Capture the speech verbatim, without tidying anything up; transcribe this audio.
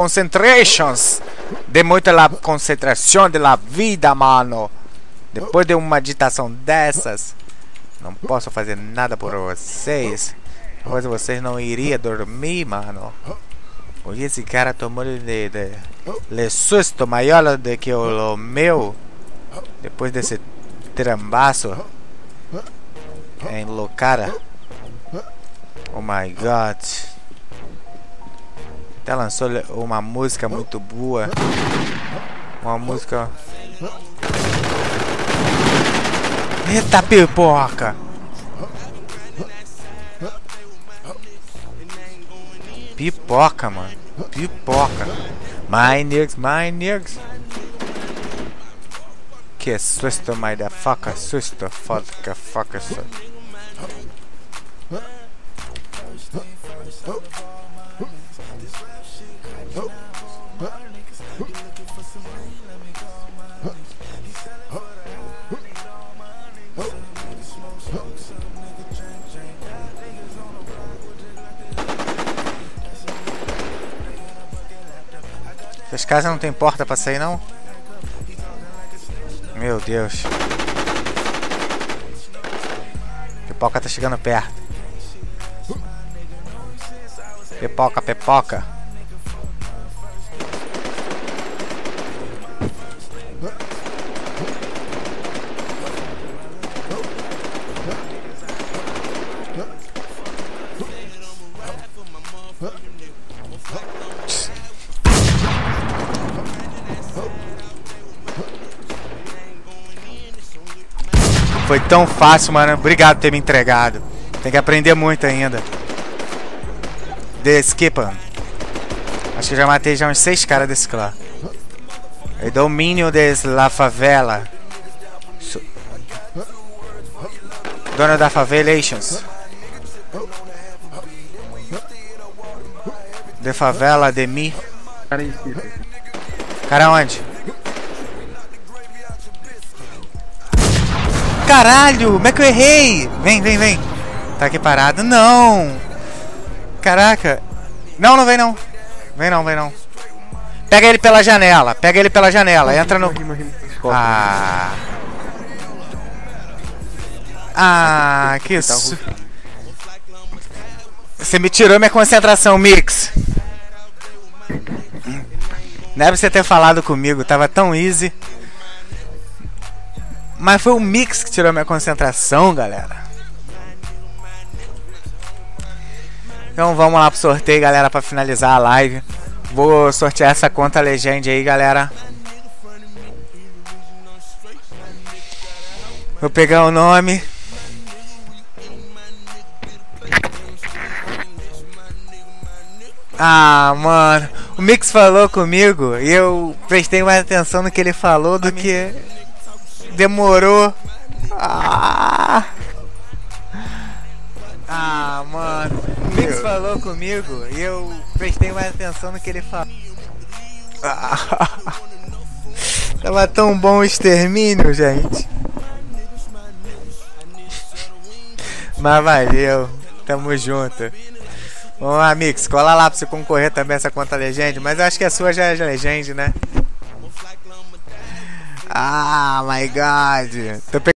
Concentrations. De muita la concentração de la vida, mano. Depois de uma meditação dessas, não posso fazer nada por vocês. Pois vocês não iriam dormir, mano. Porque esse cara tomou de, de, de, de susto maior do que o, o meu. Depois desse trambaço em loucara. Oh my god. Até lançou uma música muito boa. Uma música. Eita pipoca! Pipoca, mano. Pipoca. My niggas, my niggas. Que susto, motherfucker. Susto, fucker, fucker, susto. Essas casas não tem porta pra sair, não? Meu Deus. Pipoca tá chegando perto. Pipoca, pipoca. Foi tão fácil, mano. Obrigado por ter me entregado. Tem que aprender muito ainda. The Skipper. Acho que eu já matei já uns seis caras desse clã. El domínio de la favela. Dono da favelations. De favela de mim. Cara onde? Caralho, como é que eu errei? Vem, vem, vem. Tá aqui parado. Não. Caraca. Não, não vem não. Vem não, vem não. Pega ele pela janela. Pega ele pela janela. Entra no... Ah. Ah, que isso. Você me tirou minha concentração, Mix. Não é pra você ter falado comigo. Tava tão easy. Mas foi o Mix que tirou minha concentração, galera. Então vamos lá pro sorteio, galera, pra finalizar a live. Vou sortear essa conta Legend aí, galera. Vou pegar o nome. Ah, mano. O Mix falou comigo e eu prestei mais atenção no que ele falou do que... Demorou. Ah, ah mano. O Mix falou comigo e eu prestei mais atenção no que ele falou. Ah, tava tão bom o extermínio, gente. Mas valeu. Tamo junto. Vamos lá, Mix. Cola lá pra você concorrer também essa conta Legend. Mas eu acho que a sua já é Legend, né? Ah, my God. Tô